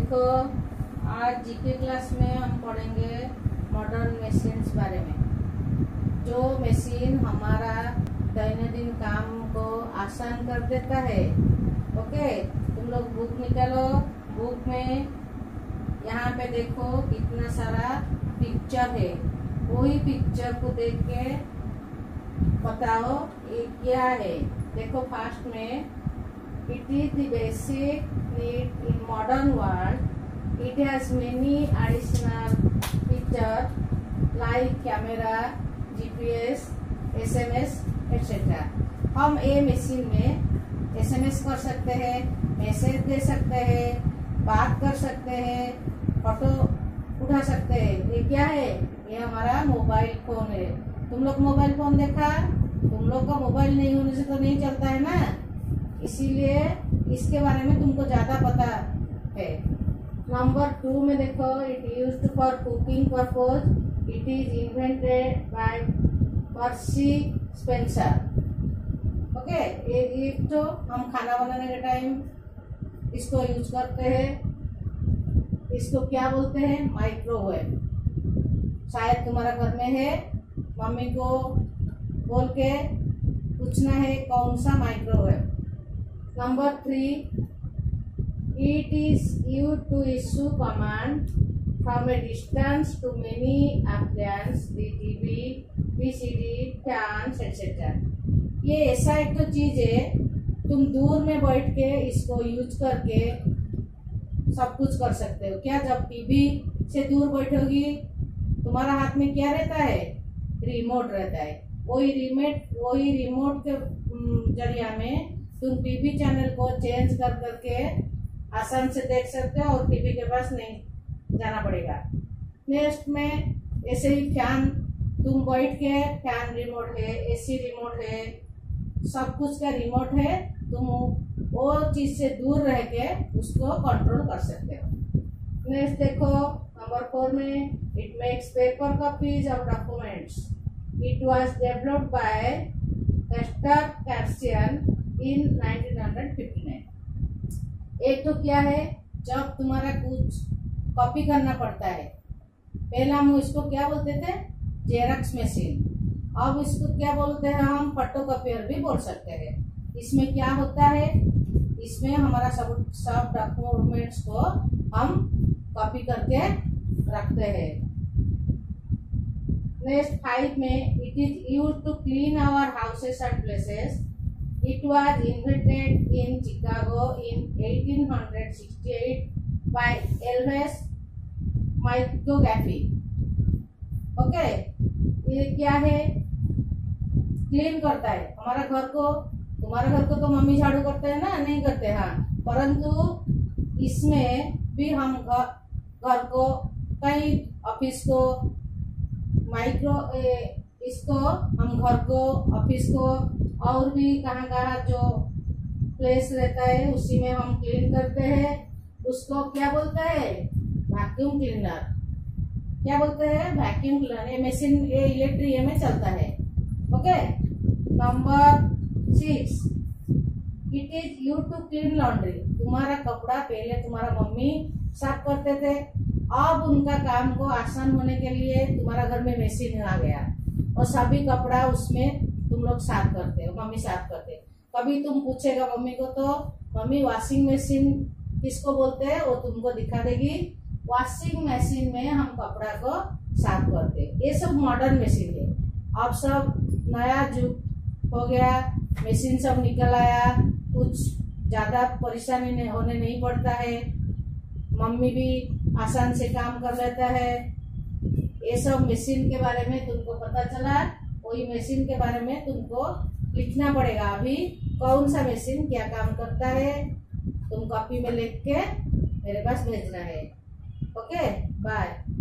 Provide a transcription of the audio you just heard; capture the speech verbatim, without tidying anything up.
देखो, आज GK class में हम पढ़ेंगे मॉडर्न मशीन्स बारे में। जो मशीन हमारा दैनंदिन काम को आसान कर देता है। ओके, तुम लोग बुक निकालो। बुक में यहाँ पे देखो कितना सारा पिक्चर है। वही पिक्चर को देख के बताओ ये क्या है। देखो फास्ट में, it is the basic need in modern world. It has many additional features like camera, G P S, S M S, et cetera. हम ये मशीन में एस एम एस कर सकते हैं, मैसेज दे सकते हैं, बात कर सकते हैं, फोटो उठा सकते हैं। ये क्या है? ये हमारा मोबाइल फोन है। तुम लोग मोबाइल फोन देखा? तुम लोग का मोबाइल नहीं होने से तो नहीं चलता है ना, इसीलिए इसके बारे में तुमको ज्यादा पता है। नंबर टू में देखो, it used for cooking purpose. It is invented by Percy Spencer. Okay, ये तो हम खाना बनाने के टाइम इसको यूज करते हैं। इसको क्या बोलते हैं? माइक्रोवेव। शायद तुम्हारा घर में है, मम्मी को बोल के पूछना है कौन सा microwave. Number three, it is used to issue command from a distance to many appliances, the T V, V C D, fans, et cetera. ये ऐसा एक तो चीज है, तुम दूर में बैठ के इसको यूज करके सब कुछ कर सकते हो। क्या? जब टीवी से दूर बैठोगी, तुम्हारा हाथ में क्या रहता है? रिमोट रहता है। वही रिमोट वही रिमोट के जरिया में तुम टीवी चैनल को चेंज कर करके आसान से देख सकते हो और टीवी के पास नहीं जाना पड़ेगा। नेक्स्ट में ऐसे ही फैन, तुम बैठ के फैन रिमोट है, एसी रिमोट है, सब कुछ का रिमोट है। तुम वो चीज से दूर रह के उसको कंट्रोल कर सकते हो। नेक्स्ट देखो नंबर फोर में, it makes paper copies of documents. It was developed by Chester Carlson in nineteen fifty nine. एक तो क्या है, जब तुम्हारा कुछ कॉपी करना पड़ता है, पहले हम इसको क्या बोलते थे? Xerox machine. अब इसको क्या बोलते हैं? हम फोटोकॉपियर भी बोल सकते हैं। इसमें क्या होता है? इसमें हमारा सब सब डॉक्यूमेंट्स को हम कॉपी करके रखते हैं। नेक्स्ट फाइव में, it is used to clean our houses and places. It was invented in Chicago in eighteen sixty-eight by Elvis McGaffey. Okay, ये क्या है? क्लीन करता है हमारा घर को। तुम्हारे घर को तो मम्मी झाड़ू करते हैं ना? नहीं करते, हाँ। परंतु इसमें भी हम घर घर को, कहीं ऑफिस को, माइक्रो इसको हम घर को, ऑफिस को और भी कहाँ कहाँ जो प्लेस रहता है उसी में हम क्लीन करते हैं। उसको क्या बोलते हैं? Vacuum cleaner. क्या बोलते हैं? Vacuum cleaner. ये मशीन ये इलेक्ट्रिक में चलता है। Okay, number six, it is use to clean laundry. तुम्हारा कपड़ा पहले तुम्हारा मम्मी साफ करते थे, अब उनका काम को आसान होने के लिए तुम्हारा घर में मशीन आ गया और सभी कपड़ा उसमें तुम लोग साफ करते हो, मम्मी साफ करते। कभी तुम पूछेगा मम्मी को तो मम्मी वॉशिंग मशीन किसको बोलते हैं, वो तुमको दिखा देगी। वॉशिंग मशीन में हम कपड़ा को साफ करते। ये सब मॉडर्न मशीन है। अब सब नया युग हो गया, मशीन सब निकल आया, कुछ ज्यादा परेशानी नहीं होने नहीं पड़ता है, मम्मी भी आसान से काम कर लेता है। ये सब मशीन के बारे में तुमको पता चला। वही मशीन के बारे में तुमको लिखना पड़ेगा। अभी कौन सा मशीन क्या काम करता है तुम कॉपी में लिख के मेरे पास भेजना है। Okay, bye.